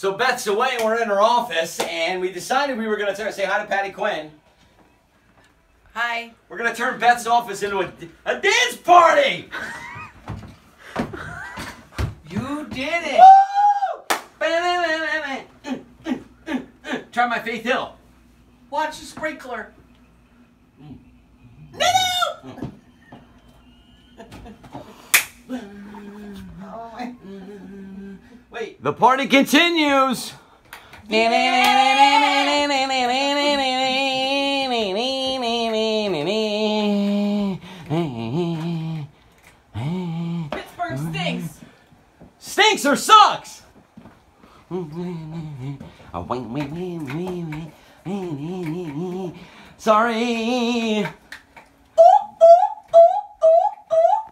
So Beth's away, we're in her office, and we decided we were going to say hi to Patty Quinn. Hi. We're going to turn Beth's office into a dance party! You did it! Woo! Try my Faith Hill. Watch the sprinkler. No! Wait. The party continues. Pittsburgh stinks. Stinks or sucks? Sorry.